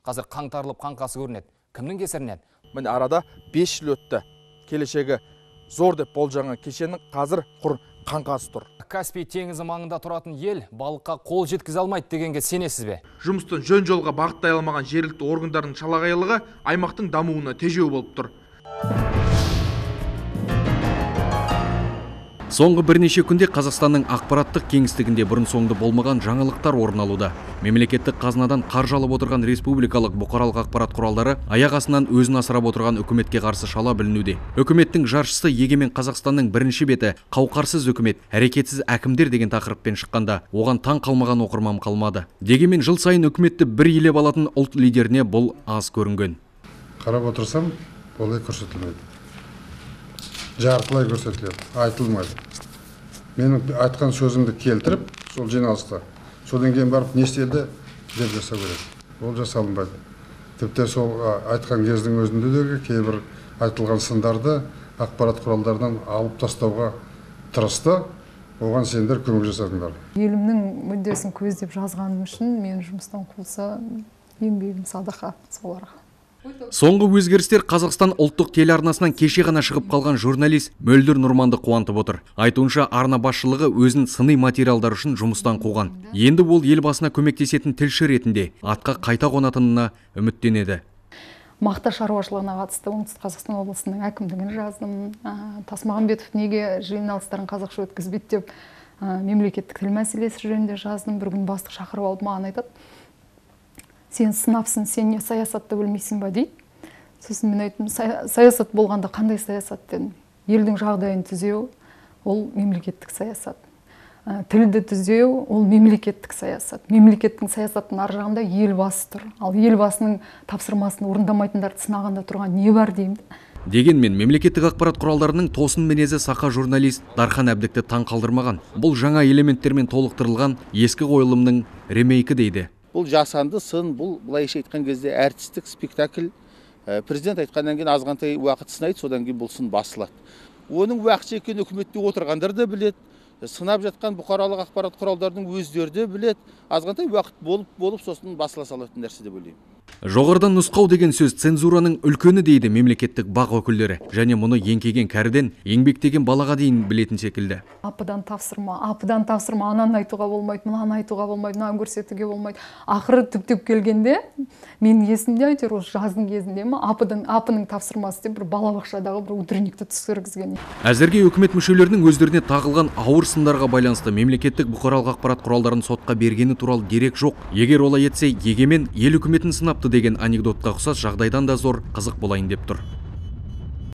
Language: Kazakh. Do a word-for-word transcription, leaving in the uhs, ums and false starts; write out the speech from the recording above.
Қазір қаңтарылып қаңқасы көрінеді. Кімнің кесірінен? Міне арада бес жыл өтті. Келешегі зор деп болжанған кешеннің қазір құр қаңқасы тұр. Каспий теңізі маңында тұратын ел балыққа қол жеткізе алмайды дегенге сенесіз бе? Жұмыстың жөн жолға бағыттай алмаған жергілікті органдардың шалағайлығы аймақтың дамуына тежеу болып тұр. Соңғы бірнеше күнде Қазақстанның ақпараттық кеңістігінде бұрын соңды болмаған жаңалықтар орын алуда. Мемлекеттік қазынадан қаржы алып отырған республикалық бұқаралық ақпарат құралдары аяқ астынан өзін асырап отырған үкіметке қарсы шала білінуде. Үкіметтің жаршысы Егемен Қазақстанның бірінші беті "Қауқарсыз үкімет, әрекетсіз әкімдер" деген тақырыппен шыққанда, оған таң қалмаған оқырман қалмады. Дегенмен жыл сайын үкіметті бір елеп алатын ұлт лидеріне бұл аз көрінген. Қарап отырсам, олай көрсетілмейді. Жартылай көрсетіледі, айтылмайды. Менің айтқан сөзімді келтіріп, сол жиналыста, содан кейін барып не істелді деп жасау керек. Ол жасалынбайды. Тіпті сол айтқан кездің өзінде де кейбір айтылған сындарды ақпарат құралдарынан алып тастауға тырысты. Оған сендер көмек жасадыңдар. Елімнің мүддесін көздеп жазғаным үшін мен жұмыстан қуылса, еңбегім садақа соларға. Соңғы өзгерістер Қазақстан ұлттық телеарнасынан кеше ғана шығып қалған журналист Мөлдір Нұрманды қуантып отыр. Айтуынша арна басшылығы өзін сыни материалдар үшін жұмыстан қуған. Енді ол елбасына көмектесетін тілші ретінде атқа қайта қонатынына үміттенеді. Мақта шаруашылығына қатысты Оңтүстік Қазақстан облысының әкімдігін жаздым. Тасмағамбетов неге жиналыстарын қазақша өткізбейді деп мемлекеттік тіл мәселесі жөнінде жаздым. Bir күн бастық шақырып алып маған айтады: "Сен сынапсың, сен не саясатты білмейсің ба?" дейді. Сосын мен айттым: "Саясат болғанда қандай саясат?" дедім. Елдің жағдайын түзеу ол мемлекеттік саясат. Тілді түзеу ол мемлекеттік саясат. Мемлекеттің саясаттың ар жағында елбасы тұр. Ал елбасының тапсырмасын орындамайтындарды сынағанда тұрған не бар деймін. Дегенмен мемлекеттік ақпарат құралдарының тосын мінезі сақа журналист Дархан Әбдікті таң қалдырмаған. Бұл жаңа элементтермен толықтырылған ескі қойылымның ремейкі дейді. Бұл жасанды сын, бұл былайша айтқан кезде әртістік спектакль. Президент айтқаннан кейін азғантай уақыт сынайды, содан кейін бұл сын басылады. Оның уақытша екенін үкіметте отырғандар да білет, сынап жатқан бұқаралық ақпарат құралдарының өздері де білет. Азғантай уақыт болып болып сосын басыла салатын нәрсе деп ойлаймын. Жоғарыдан нұсқау деген сөз цензураның үлкені дейді мемлекеттік бақ өкілдері. Және мұны еңкейген кәріден еңбектеген балаға дейін білетін секілді. Апыдан тапсырма, апыдан тапсырма, ананы айтуға болмайды, мынаны айтуға болмайды, мынаны көрсетуге болмайды. Ақыры түптеп келгенде, мен есімде әйтеуір осы жаздың кезінде ме, апыдан апының тапсырмасы деп бір балабақшадағы бір утренникті түсіргізген. Әзірге үкімет мүшелерінің өздеріне тағылған ауыр сындарға байланысты мемлекеттік бұқаралық ақпарат құралдарын сотқа бергені туралы дерек жоқ. Егер олай етсе, Егемен ел үкіметін сынапты деген анекдотқа ұқсас жағдайдан да зор қызық болайын деп тұр.